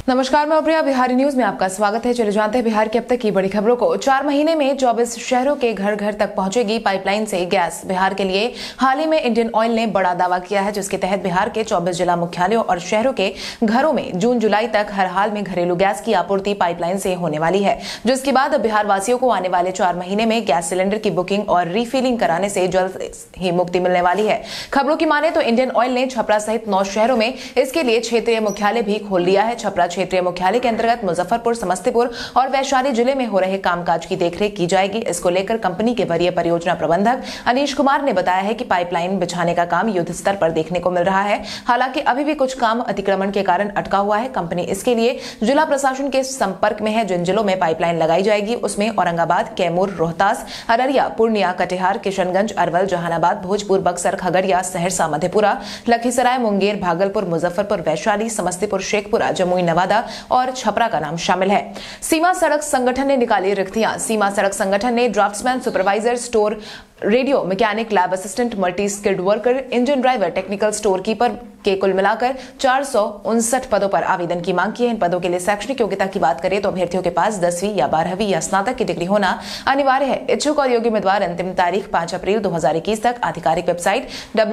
नमस्कार, मैं प्रिया। बिहारी न्यूज में आपका स्वागत है। चले जानते हैं बिहार की अब तक की बड़ी खबरों को। 4 महीने में 24 शहरों के घर घर तक पहुंचेगी पाइपलाइन से गैस। बिहार के लिए हाल ही में इंडियन ऑयल ने बड़ा दावा किया है, जिसके तहत बिहार के 24 जिला मुख्यालयों और शहरों के घरों में जून जुलाई तक हर हाल में घरेलू गैस की आपूर्ति पाइपलाइन से होने वाली है, जिसके बाद अब बिहार वासियों को आने वाले 4 महीने में गैस सिलेंडर की बुकिंग और रिफिलिंग कराने से जल्द ही मुक्ति मिलने वाली है। खबरों की माने तो इंडियन ऑयल ने छपरा सहित 9 शहरों में इसके लिए क्षेत्रीय मुख्यालय भी खोल दिया है। छपरा क्षेत्रीय मुख्यालय के अंतर्गत मुजफ्फरपुर, समस्तीपुर और वैशाली जिले में हो रहे कामकाज की देखरेख की जाएगी। इसको लेकर कंपनी के वरीय परियोजना प्रबंधक अनीश कुमार ने बताया है कि पाइपलाइन बिछाने का काम युद्ध स्तर पर देखने को मिल रहा है। हालांकि अभी भी कुछ काम अतिक्रमण के कारण अटका हुआ है। कंपनी इसके लिए जिला प्रशासन के संपर्क में है। जिन जिलों में पाइपलाइन लगाई जाएगी उसमें औरंगाबाद, कैमूर, रोहतास, अररिया, पूर्णिया, कटिहार, किशनगंज, अरवल, जहानाबाद, भोजपुर, बक्सर, खगड़िया, सहरसा, मधेपुरा, लखीसराय, मुंगेर, भागलपुर, मुजफ्फरपुर, वैशाली, समस्तीपुर, शेखपुरा, जमुई, नवादा और छपरा का नाम शामिल है। सीमा सड़क संगठन ने निकाली रिक्तियां। सीमा सड़क संगठन ने draughtsman, supervisor, store radio mechanic, lab assistant, multi skilled worker, engine driver, technical store keeper के कुल मिलाकर 459 पदों पर आवेदन की मांग की है। इन पदों के लिए शैक्षणिक योग्यता की बात करें तो अभ्यर्थियों के पास 10वीं या 12वीं या स्नातक की डिग्री होना अनिवार्य है। इच्छुक और योग्य उम्मीदवार अंतिम तारीख 5 अप्रैल 2021 तक आधिकारिक वेबसाइट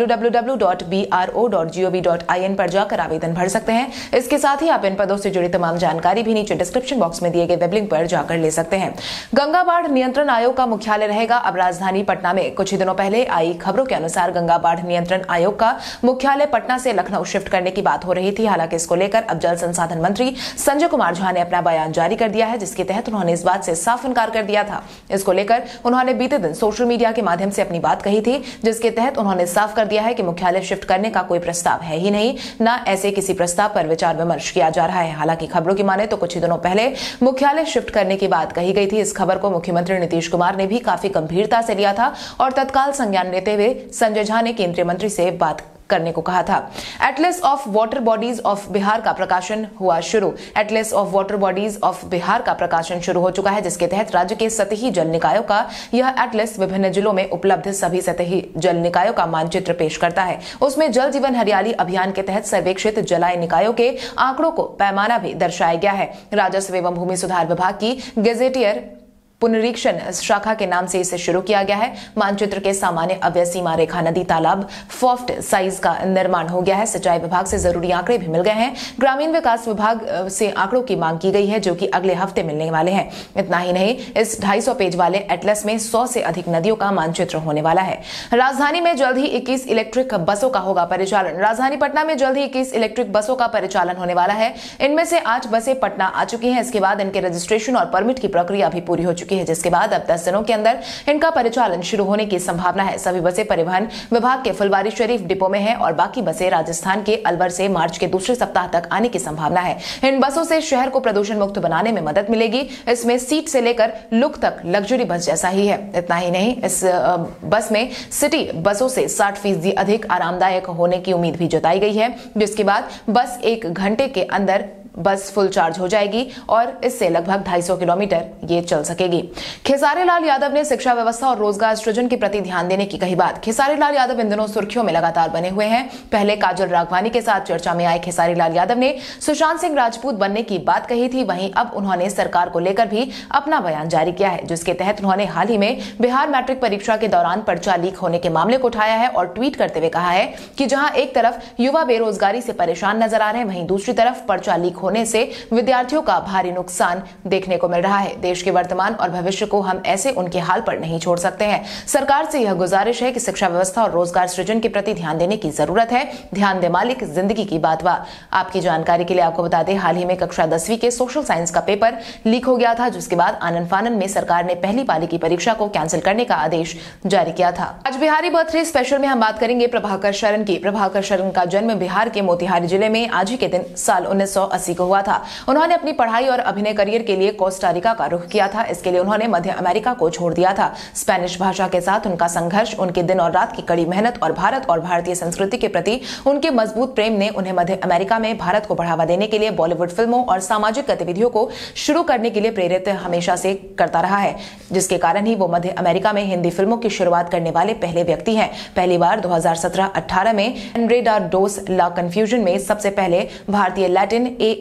www.bro.gov.in पर जाकर आवेदन भर सकते हैं। इसके साथ ही आप इन पदों से जुड़ी तमाम जानकारी भी नीचे डिस्क्रिप्शन बॉक्स में दिए गए वेब लिंक पर जाकर ले सकते हैं। गंगा बाढ़ नियंत्रण आयोग का मुख्यालय रहेगा अब राजधानी पटना में। कुछ ही दिनों पहले आई खबरों के अनुसार गंगा बाढ़ नियंत्रण आयोग का मुख्यालय पटना से लखनऊ शिफ्ट करने की बात हो रही थी। हालांकि इसको लेकर अब जल संसाधन मंत्री संजय कुमार झा ने अपना बयान जारी कर दिया है, जिसके तहत उन्होंने इस बात से साफ इनकार कर दिया था। इसको लेकर उन्होंने बीते दिन सोशल मीडिया के माध्यम से अपनी बात कही थी, जिसके तहत उन्होंने साफ कर दिया है कि मुख्यालय शिफ्ट करने का कोई प्रस्ताव है ही नहीं, न ऐसे किसी प्रस्ताव पर विचार विमर्श किया जा रहा है। हालांकि खबरों की माने तो कुछ ही दिनों पहले मुख्यालय शिफ्ट करने की बात कही गई थी। इस खबर को मुख्यमंत्री नीतीश कुमार ने भी काफी गंभीरता से लिया था और तत्काल संज्ञान लेते हुए संजय झा ने केंद्रीय मंत्री से बात करने को कहा था। Atlas of water bodies of Bihar का प्रकाशन हुआ शुरू। Atlas of water bodies of Bihar का प्रकाशन शुरू हो चुका है, जिसके तहत राज्य के सतही जल निकायों का यह एटलस विभिन्न जिलों में उपलब्ध सभी सतही जल निकायों का मानचित्र पेश करता है। उसमें जल जीवन हरियाली अभियान के तहत सर्वेक्षित जलाय निकायों के आंकड़ों को पैमाना भी दर्शाया गया है। राजस्व एवं भूमि सुधार विभाग की गेजेटियर पुनरीक्षण शाखा के नाम से इसे शुरू किया गया है। मानचित्र के सामान्य अव्यय सीमा रेखा, नदी, तालाब, फॉफ्ट साइज का निर्माण हो गया है। सिंचाई विभाग से जरूरी आंकड़े भी मिल गए हैं। ग्रामीण विकास विभाग से आंकड़ों की मांग की गई है, जो कि अगले हफ्ते मिलने वाले हैं। इतना ही नहीं, इस 250 पेज वाले एटलस में 100 से अधिक नदियों का मानचित्र होने वाला है। राजधानी में जल्द ही 21 इलेक्ट्रिक बसों का होगा परिचालन। राजधानी पटना में जल्द ही 21 इलेक्ट्रिक बसों का परिचालन होने वाला है। इनमें से 8 बसें पटना आ चुकी हैं। इसके बाद इनके रजिस्ट्रेशन और परमिट की प्रक्रिया भी पूरी हो चुकी है, जिसके बाद अब 10 दिनों के अंदर इनका परिचालन शुरू होने की संभावना है। सभी बसें परिवहन विभाग के फुलवारी शरीफ डिपो में हैं और बाकी बसें राजस्थान के अलवर से मार्च के दूसरे सप्ताह तक आने की संभावना है। इन बसों से शहर को प्रदूषण मुक्त बनाने में मदद मिलेगी। इसमें सीट से लेकर लुक तक लग्जरी बस जैसा ही है। इतना ही नहीं, इस बस में सिटी बसों से 60% अधिक आरामदायक होने की उम्मीद भी जताई गई है, जिसके बाद बस 1 घंटे के अंदर बस फुल चार्ज हो जाएगी और इससे लगभग 250 किलोमीटर ये चल सकेगी। खेसारी लाल यादव ने शिक्षा व्यवस्था और रोजगार सृजन के प्रति ध्यान देने की कही बात। खेसारी लाल यादव इन दिनों सुर्खियों में लगातार बने हुए हैं। पहले काजल राघवानी के साथ चर्चा में आए खेसारी लाल यादव ने सुशांत सिंह राजपूत बनने की बात कही थी। वहीं अब उन्होंने सरकार को लेकर भी अपना बयान जारी किया है, जिसके तहत उन्होंने हाल ही में बिहार मैट्रिक परीक्षा के दौरान पर्चा लीक होने के मामले को उठाया है और ट्वीट करते हुए कहा है कि जहां एक तरफ युवा बेरोजगारी से परेशान नजर आ रहे हैं, वहीं दूसरी तरफ पर्चा लीक होने से विद्यार्थियों का भारी नुकसान देखने को मिल रहा है। देश के वर्तमान और भविष्य को हम ऐसे उनके हाल पर नहीं छोड़ सकते हैं। सरकार से यह गुजारिश है कि शिक्षा व्यवस्था और रोजगार सृजन के प्रति ध्यान देने की जरूरत है। ध्यान दे मालिक, जिंदगी की बात वाह। आपकी जानकारी के लिए आपको बता दें, हाल ही में कक्षा 10वीं के सोशल साइंस का पेपर लीक हो गया था, जिसके बाद आनन फानन में सरकार ने पहली पाली की परीक्षा को कैंसिल करने का आदेश जारी किया था। आज बिहारी बर्थडे स्पेशल में हम बात करेंगे प्रभाकर शरण की। प्रभाकर शरण का जन्म बिहार के मोतिहारी जिले में आज ही के दिन साल 1980 को हुआ था। उन्होंने अपनी पढ़ाई और अभिनय करियर के लिए कोस्टारिका का रुख किया था। इसके लिए उन्होंने मध्य अमेरिका को छोड़ दिया था। स्पेनिश भाषा के साथ उनका संघर्ष, उनके दिन और रात की कड़ी मेहनत और भारत और भारतीय संस्कृति के प्रति उनके मजबूत प्रेम ने उन्हें मध्य अमेरिका में भारत को बढ़ावा देने के लिए बॉलीवुड फिल्मों और सामाजिक गतिविधियों को शुरू करने के लिए प्रेरित हमेशा से करता रहा है, जिसके कारण ही वो मध्य अमेरिका में हिंदी फिल्मों की शुरुआत करने वाले पहले व्यक्ति हैं। पहली बार 2017-18 में एनरेडाडोस ला कन्फ्यूजन में सबसे पहले भारतीय लैटिन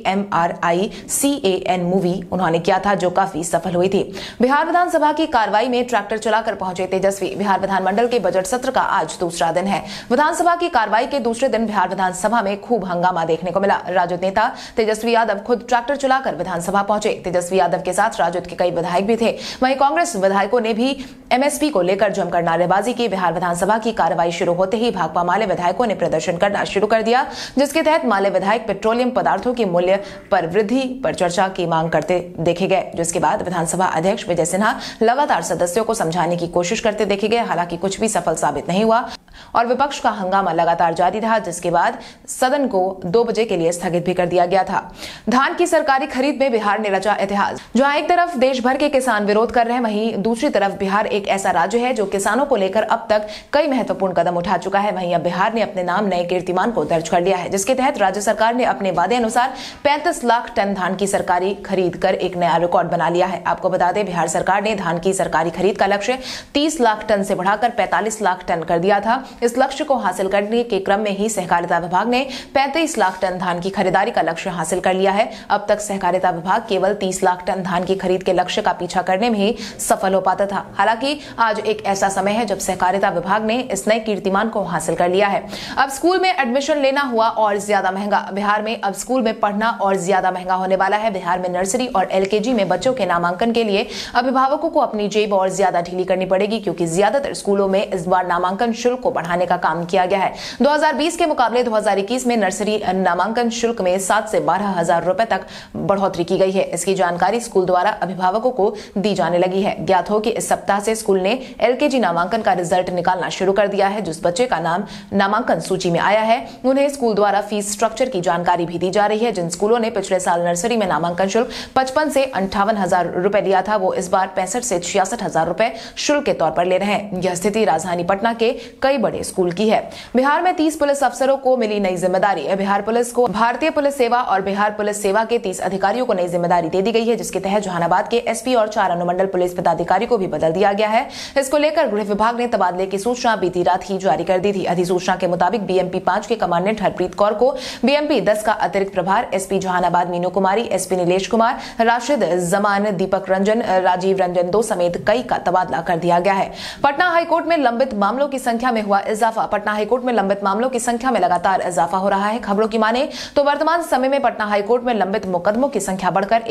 AMRICAN मूवी उन्होंने किया था, जो काफी सफल हुई थी। बिहार विधानसभा की कार्रवाई में ट्रैक्टर चलाकर पहुंचे तेजस्वी। बिहार विधानमंडल के बजट सत्र का आज दूसरा दिन है। विधानसभा की कार्रवाई के दूसरे दिन बिहार विधानसभा में खूब हंगामा देखने को मिला। राजद नेता तेजस्वी यादव खुद ट्रैक्टर चलाकर विधानसभा पहुंचे। तेजस्वी यादव के साथ राजद के कई विधायक भी थे। वहीं कांग्रेस विधायकों ने भी MSP को लेकर जमकर नारेबाजी की। बिहार विधानसभा की कार्रवाई शुरू होते ही भाकपा माले विधायकों ने प्रदर्शन करना शुरू कर दिया, जिसके तहत माले विधायक पेट्रोलियम पदार्थों के मूल्य पर वृद्धि पर चर्चा की मांग करते देखे गए, जिसके बाद विधानसभा अध्यक्ष विजय सिन्हा लगातार सदस्यों को समझाने की कोशिश करते देखे गए। हालांकि कुछ भी सफल साबित नहीं हुआ और विपक्ष का हंगामा लगातार जारी रहा, जिसके बाद सदन को 2 बजे के लिए स्थगित भी कर दिया गया था। धान की सरकारी खरीद में बिहार ने रचा इतिहास। जहां एक तरफ देश भर के किसान विरोध कर रहे हैं, वहीं दूसरी तरफ बिहार एक ऐसा राज्य है जो किसानों को लेकर अब तक कई महत्वपूर्ण कदम उठा चुका है। वहीं अब बिहार ने अपने नाम नए कीर्तिमान को दर्ज कर लिया है, जिसके तहत राज्य सरकार ने अपने वादे अनुसार 35 लाख टन धान की सरकारी खरीद कर एक नया रिकॉर्ड बना लिया है। आपको बता दें, बिहार सरकार ने धान की सरकारी खरीद का लक्ष्य 30 लाख टन से बढ़ाकर 45 लाख टन कर दिया था। इस लक्ष्य को हासिल करने के क्रम में ही सहकारिता विभाग ने 35 लाख टन धान की खरीदारी का लक्ष्य हासिल कर लिया है। अब तक सहकारिता विभाग केवल 30 लाख टन धान की खरीद के लक्ष्य का पीछा करने में ही सफल हो पाता था। हालांकि आज एक ऐसा समय है जब सहकारिता विभाग ने इस नए कीर्तिमान को हासिल कर लिया है। अब स्कूल में एडमिशन लेना हुआ और ज्यादा महंगा। बिहार में अब स्कूल में पढ़ना और ज्यादा महंगा होने वाला है। बिहार में नर्सरी और LKG में बच्चों के नामांकन के लिए अभिभावकों को अपनी जेब और ज्यादा ढीली करनी पड़ेगी, क्योंकि ज्यादातर स्कूलों में इस बार नामांकन शुल्क को बढ़ाने का काम किया गया है। 2020 के मुकाबले 2021 में नर्सरी नामांकन शुल्क में 7 से 12 हजार रुपए तक बढ़ोतरी की गई है। इसकी जानकारी स्कूल द्वारा अभिभावकों को दी जाने लगी है। ज्ञात हो कि इस सप्ताह से स्कूल ने LKG नामांकन का रिजल्ट निकालना शुरू कर दिया है। जिस बच्चे का नाम नामांकन सूची में आया है, उन्हें स्कूल द्वारा फीस स्ट्रक्चर की जानकारी भी दी जा रही है। जिन स्कूलों ने पिछले साल नर्सरी में नामांकन शुल्क 55 से 58 हजार रुपए लिया था, वो इस बार 65 से 66 हजार रुपए शुल्क के तौर पर ले रहे हैं। यह स्थिति राजधानी पटना के कई बड़े स्कूल की है। बिहार में 30 पुलिस अफसरों को मिली नई जिम्मेदारी। बिहार पुलिस को भारतीय पुलिस सेवा और बिहार पुलिस सेवा के 30 अधिकारियों को नई जिम्मेदारी दे दी गई है, जिसके तहत जहानाबाद के SP और 4 अनुमंडल पुलिस पदाधिकारी को भी बदल दिया गया है। इसको लेकर गृह विभाग ने तबादले की सूचना बीती रात ही जारी कर दी थी। अधिसूचना के मुताबिक BMP 5 के कमांडेंट हरप्रीत कौर को BMP 10 का अतिरिक्त प्रभार, SP जहानाबाद मीनू कुमारी, SP नीलेश कुमार, राशिद जमान, दीपक रंजन, राजीव रंजन 2 समेत कई का तबादला कर दिया गया है। पटना हाईकोर्ट में लंबित मामलों की संख्या में हुआ इजाफा। पटना हाईकोर्ट में लंबित मामलों की संख्या में लगातार इजाफा हो रहा है। खबरों की माने तो वर्तमान समय में पटना हाईकोर्ट में लंबित मुकदमों की संख्या बढ़कर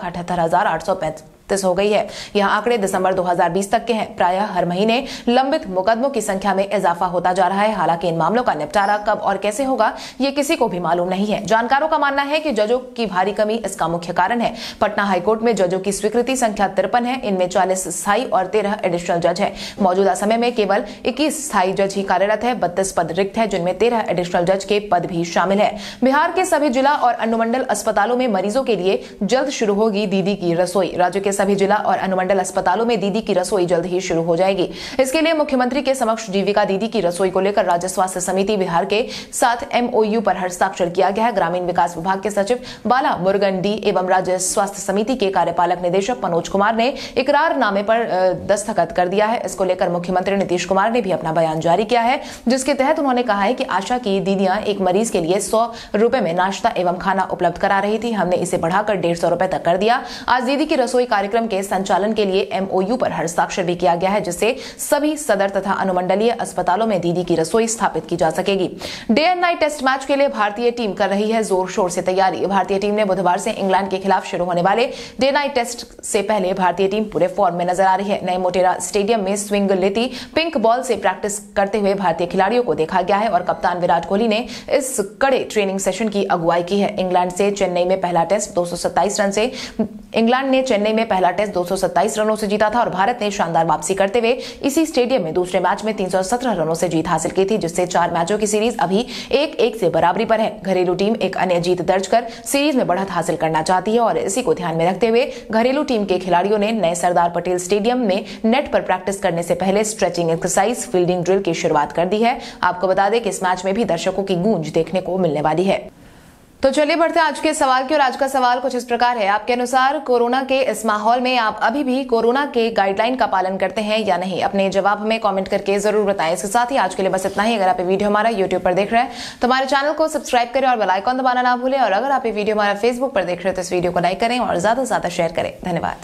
1,78,835 हो गई है। यह आंकड़े दिसंबर 2020 तक के हैं। प्रायः हर महीने लंबित मुकदमों की संख्या में इजाफा होता जा रहा है। हालांकि इन मामलों का निपटारा कब और कैसे होगा, ये किसी को भी मालूम नहीं है। जानकारों का मानना है कि जजों की भारी कमी इसका मुख्य कारण है। पटना हाईकोर्ट में जजों की स्वीकृति संख्या 53 है। इनमें 40 स्थायी और 13 एडिशनल जज है। मौजूदा समय में केवल 21 स्थायी जज ही कार्यरत है। 32 पद रिक्त है, जिनमें 13 एडिशनल जज के पद भी शामिल है। बिहार के सभी जिला और अनुमंडल अस्पतालों में मरीजों के लिए जल्द शुरू होगी दीदी की रसोई। राज्य के सभी जिला और अनुमंडल अस्पतालों में दीदी की रसोई जल्द ही शुरू हो जाएगी। इसके लिए मुख्यमंत्री के समक्ष जीविका दीदी की रसोई को लेकर राज्य स्वास्थ्य समिति बिहार के साथ MOU पर हस्ताक्षर किया गया है। ग्रामीण विकास विभाग के सचिव बाला मुरुगन डी एवं राज्य स्वास्थ्य समिति के कार्यपालक निदेशक मनोज कुमार ने इकरारनामे पर दस्तखत कर दिया है। इसको लेकर मुख्यमंत्री नीतीश कुमार ने भी अपना बयान जारी किया है, जिसके तहत उन्होंने कहा है कि आशा की दीदियां एक मरीज के लिए 100 रुपए में नाश्ता एवं खाना उपलब्ध करा रही थी। हमने इसे बढ़ाकर 150 रुपए तक कर दिया। आज दीदी की रसोई कार्यक्रम के संचालन के लिए MOU पर हस्ताक्षर भी किया गया है, जिससे सभी सदर तथा अनुमंडलीय अस्पतालों में दीदी की रसोई स्थापित की जा सकेगी। Day and night test match के लिए भारतीय टीम कर रही है जोर शोर से तैयारी। भारतीय टीम ने बुधवार से इंग्लैंड के खिलाफ शुरू होने वाले डे नाइट टेस्ट से पहले भारतीय टीम पूरे फॉर्म में नजर आ रही है। नए मोटेरा स्टेडियम में स्विंग लेती पिंक बॉल से प्रैक्टिस करते हुए भारतीय खिलाड़ियों को देखा गया है और कप्तान विराट कोहली ने इस कड़े ट्रेनिंग सेशन की अगुवाई की है। इंग्लैंड ने चेन्नई में पहला टेस्ट 227 रनों से जीता था और भारत ने शानदार वापसी करते हुए इसी स्टेडियम में दूसरे मैच में 317 रनों से जीत हासिल की थी, जिससे 4 मैचों की सीरीज अभी 1-1 से बराबरी पर है। घरेलू टीम एक अन्य जीत दर्ज कर सीरीज में बढ़त हासिल करना चाहती है और इसी को ध्यान में रखते हुए घरेलू टीम के खिलाड़ियों ने नए सरदार पटेल स्टेडियम में नेट पर प्रैक्टिस करने से पहले स्ट्रेचिंग एक्सरसाइज, फील्डिंग ड्रिल की शुरुआत कर दी है। आपको बता दें कि इस मैच में भी दर्शकों की गूंज देखने को मिलने वाली है। तो चलिए बढ़ते हैं आज के सवाल की और आज का सवाल कुछ इस प्रकार है। आपके अनुसार कोरोना के इस माहौल में आप अभी भी कोरोना के गाइडलाइन का पालन करते हैं या नहीं? अपने जवाब हमें कमेंट करके जरूर बताएं। इसके साथ ही आज के लिए बस इतना ही। अगर आप ये वीडियो हमारा यूट्यूब पर देख रहे हैं तो हमारे चैनल को सब्सक्राइब करें और बेल आइकन दबाना ना भूलें। और अगर आप ये वीडियो हमारा फेसबुक पर देख रहे हैं तो इस वीडियो को लाइक करें और ज्यादा से ज्यादा शेयर करें। धन्यवाद।